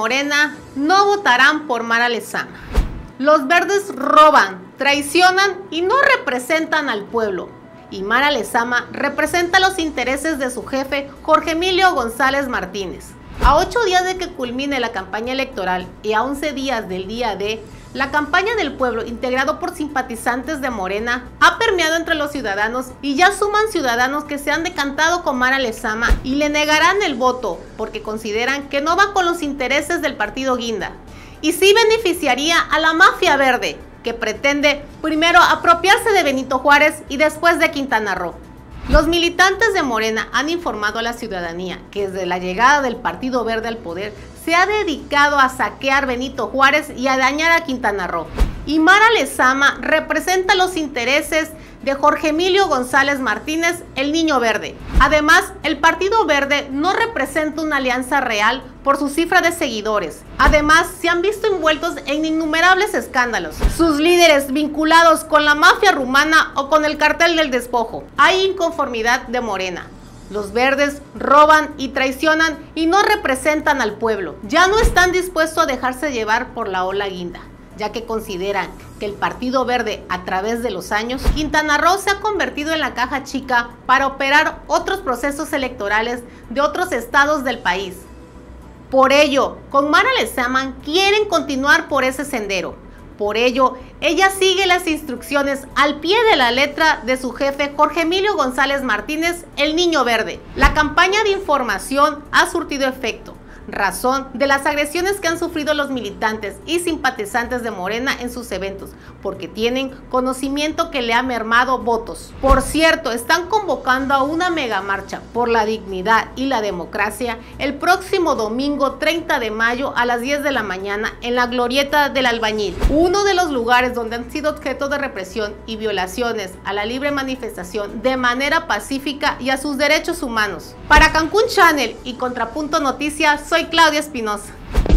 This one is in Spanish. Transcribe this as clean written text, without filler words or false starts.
Morena no votarán por Mara Lezama. Los verdes roban, traicionan y no representan al pueblo. Y Mara Lezama representa los intereses de su jefe, Jorge Emilio González Martínez. A 8 días de que culmine la campaña electoral y a 11 días del día D, la campaña del pueblo, integrado por simpatizantes de Morena, ha permeado entre los ciudadanos y ya suman ciudadanos que se han decantado con Mara Lezama y le negarán el voto porque consideran que no va con los intereses del partido Guinda y sí beneficiaría a la mafia verde, que pretende primero apropiarse de Benito Juárez y después de Quintana Roo. Los militantes de Morena han informado a la ciudadanía que desde la llegada del Partido Verde al poder se ha dedicado a saquear Benito Juárez y a dañar a Quintana Roo. Y Mara Lezama representa los intereses de Jorge Emilio González Martínez, el Niño Verde. Además, el Partido Verde no representa una alianza real por su cifra de seguidores. Además, se han visto envueltos en innumerables escándalos. Sus líderes vinculados con la mafia rumana o con el cartel del despojo. Hay inconformidad de Morena. Los verdes roban y traicionan y no representan al pueblo. Ya no están dispuestos a dejarse llevar por la ola Guinda, ya que consideran que el Partido Verde, a través de los años, Quintana Roo se ha convertido en la caja chica para operar otros procesos electorales de otros estados del país. Por ello, con Mara Lezama quieren continuar por ese sendero. Por ello, ella sigue las instrucciones al pie de la letra de su jefe Jorge Emilio González Martínez, el Niño Verde. La campaña de información ha surtido efecto, razón de las agresiones que han sufrido los militantes y simpatizantes de Morena en sus eventos, porque tienen conocimiento que le ha mermado votos. Por cierto, están convocando a una mega marcha por la dignidad y la democracia el próximo domingo 30 de mayo a las 10 de la mañana en la Glorieta del Albañil, uno de los lugares donde han sido objeto de represión y violaciones a la libre manifestación de manera pacífica y a sus derechos humanos. Para Cancún Channel y Contrapunto Noticias, soy Claudia Espinosa.